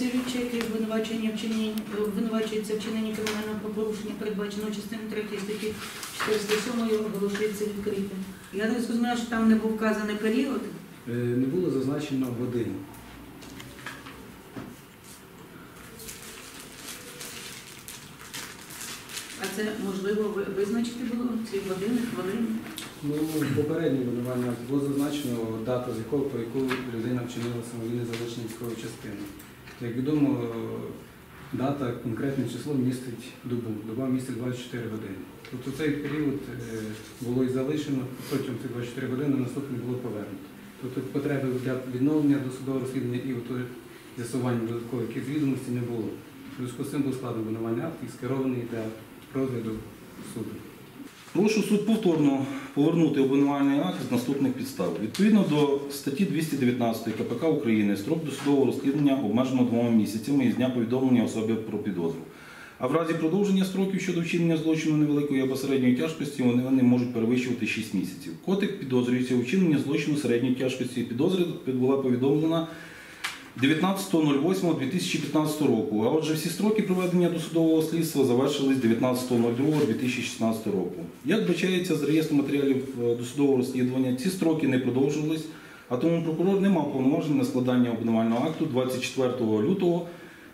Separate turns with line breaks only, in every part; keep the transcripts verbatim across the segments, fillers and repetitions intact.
Васильовича, який обвинувачується вчиненні кримінального правопорушення, передбаченого частиною третьої статті чотириста сьомої, оголошується відкритим. Я не зрозуміла, що там не був вказаний період.
Не було зазначено годин.
А це можливо визначити було ці години, хвилини?
Ну, попередньо обвинувальне було зазначено дату, з якого, по яку людина вчинила самовільне залишення військової частини. Як відомо, дата, конкретне число містить добу. Доба містить двадцять чотири години. Тобто цей період було і залишено, протягом цих двадцять чотири години наступне було повернуто. Тобто потреби для відновлення досудового розслідування і з'ясування додаткових яких відомостей не було. У зв'язку з цим був складений обвинувальний акт і скерований для розгляду суду.
Прошу суд повторно повернути обвинувальний акт з наступних підстав. Відповідно до статті двісті дев'ятнадцять ка пе ка України строк досудового розслідування обмежено двома місяцями із дня повідомлення особі про підозру. А в разі продовження строків щодо вчинення злочину невеликої або середньої тяжкості вони, вони можуть перевищувати шість місяців. Котик підозрюється у вчиненні злочину середньої тяжкості. Підозра була повідомлена дев'ятнадцятого восьмого дві тисячі п'ятнадцятого року, а отже всі строки проведення досудового слідства завершились дев'ятнадцятого другого дві тисячі шістнадцятого року. Як вбачається з реєстру матеріалів досудового розслідування, ці строки не продовжувались, а тому прокурор не мав повноважень на складання обвинувального акту двадцять четвертого лютого,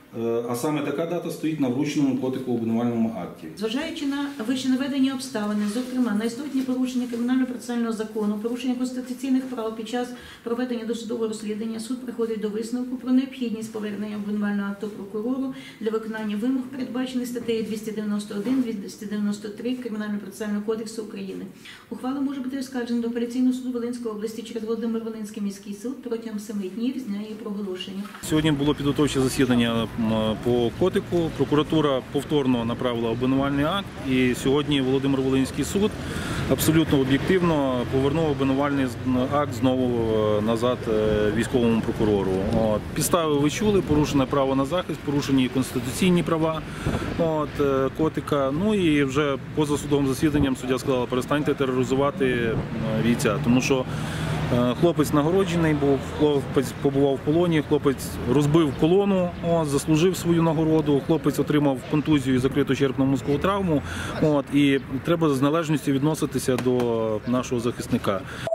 а саме така дата стоїть на врученому котику обвинувальному акті.
Зважаючи на вище наведені обставини, зокрема на істотні порушення кримінально-процесуального закону, порушення конституційних прав під час проведення досудового розслідування, суд приходить до висновку про необхідність повернення обвинувального акту прокурору для виконання вимог, передбачених статтею двісті дев'яносто один - двісті дев'яносто три Кримінально-процесуального кодексу України. Ухвала може бути оскаржена до апеляційного суду Волинської області через Володимир-Волинський міський суд протягом семи днів з дня її проголошення.
Сьогодні було підготовче засідання по котику. Прокуратура повторно направила обвинувальний акт, і сьогодні Володимир-Волинський суд абсолютно об'єктивно повернув обвинувальний акт знову назад військовому прокурору. От. Підстави ви чули, порушене право на захист, порушені конституційні права от, котика. Ну і вже поза судовим засіданням суддя сказала, перестаньте тероризувати бійця, тому що хлопець нагороджений був, хлопець побував в полоні, хлопець розбив колону, от, заслужив свою нагороду, хлопець отримав контузію і закриту черепно-мозкову травму. От, і треба з належністю відноситися до нашого захисника.